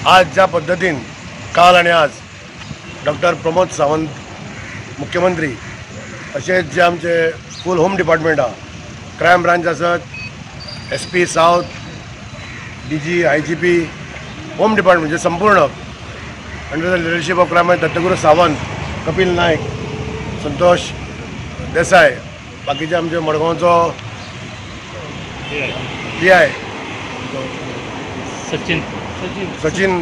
आज ज्या पद्धतीन काल आणि आज डॉक्टर प्रमोद सावंत मुख्यमंत्री अशेंच जे आमचे full home department crime branch आसत SP south DG IGP home department म्हणजे संपूर्ण under the leadership of crime Dattaguru Sawant Kapil Naik Santosh Desai बाकीचे आमचे मडगांवचो PI सचिन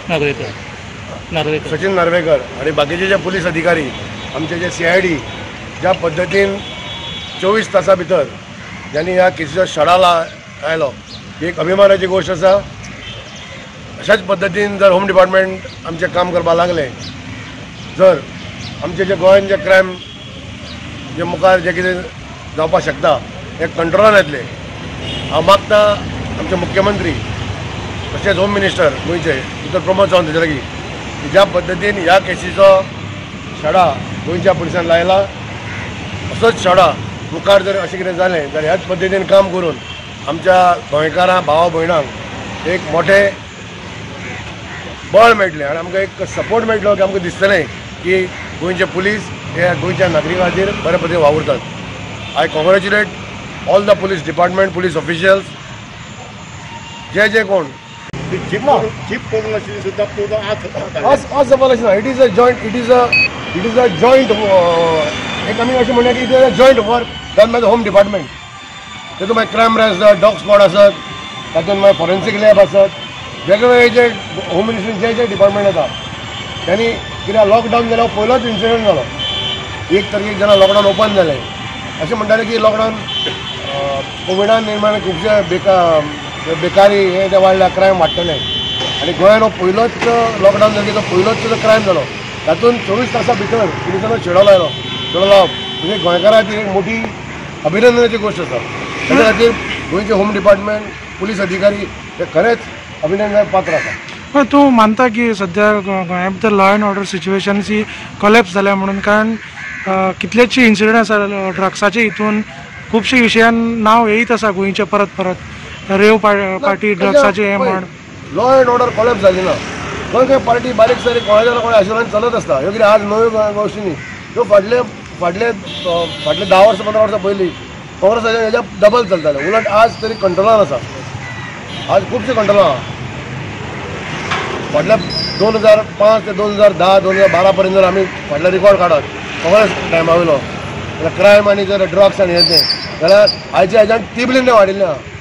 नार्वेकर आणि बाकीचे जे पोलीस अधिकारी आमचे जे CID ज्या पद्धतीन 24 तासा भितर ज्यांनी ह्या केसीचो शडा लायलो ही एक अभिमानाची गोष्ट आसा। अशाच पद्धतीन जर होम डिपार्टमेंट आमचे काम करपाक लागले जर आमचे जे गोंयान जे क्रायम जे मुखार जे कितें जावपाक शकता हे कंट्रोलान येतले। हांव मागता आमचे मुख्यमंत्री तशेंच होम मिनिस्टर गोंयचे डॉ प्रमोद सावंत हाचे लागीं की ज्या पद्धतीन ह्या केसीचो शडा गोंयच्या पुलिसान लायला असोच शडा मुखार जर अशें कितें जालें जाल्यार ह्याच पद्धतीन काम करून आमच्या गोंयकारां भावा भयणांक एक मोठें बळ मेळटलें आनी आमकां एक सपोर्ट मेळटलो की आमकां दिसतलें की गोंयचे पुलीस हे गोंयच्या नागरिकां खातीर बरे पद्धतीन वावुरतात। I congratulate all the police department police officials जे कोण इट इज अ जॉयंट एक आमी अशें म्हणया की it is a joint work done by the home department. तातूंत मागीर क्रायम ब्रांच आसता डॉग स्क्वॉड आसत तातूंत मागीर फॉरेन्सीक लॅब आसत वेगवेगळे जे होम मिनिस्ट्रीन जे डिपार्टमेंट येता त्यांनी कित्याक लॉकडावन जाल्यार पयलोच इन्सिडंट जालो 1 तारखेक जेन्ना लॉकडावन ओपन जालें अशें म्हणटाले की लॉकडावन कोविडान निर्माण खुबशे बेकारी हे जे वाडल्या क्रायम वाडटले आनी गोंयान हो पयलोच लॉकडावन जालो तो पयलोच क्रायम जालो तातूंत 24 तासा भितर पुलिसानो छेडो लावप म्हणजे गोंयकारां खातीर एक मोठी अभिनंदनाची गोष्ट आसा। ताच्या खातीर गोंयचे होम डिपार्टमेंट पुलीस अधिकारी हे खरेंच अभिनंदनाक पात्र आसा। पण तूं मानता की सध्या गोंया भितर लॉ एंड ऑर्डर सिच्युएशन ही कोलॅप्स जाल्या म्हणून कारण कितलेशे इन्सिडंट आसा ड्रग्साचे हितून खुबशे विशयान नांव येयत आसा गोंयचे परत रेव पार्टी ड्रग्साचे हे म्हण लॉ एंड ऑर्डर कोलॅप्स जाली ना गोंय खंय पार्टी बारीक सारीक कोणाच्या कोणा आशिर्वाद चलत आसता ह्यो कितें आज नव्यो गोश्टी न्ही ह्यो फाटले 10 वर्सां 15 वर्सां पयलीं काँग्रेसाच्या हेच्या डबल चलताले उलट आज तरी कंट्रोलान आसा आज खुबशे कंट्रोलान आहा। फाटल्या 2005 ते 2010 2012 पर्यंत जर आमी फाटले रिकॉर्ड काडत काँग्रेस टायमा वयलो जाल्यार क्रायम आनी जर ड्रग्स आनी हें तें जाल्यार आयच्या हेज्यान तिबलीन वाडिल्लें आहा।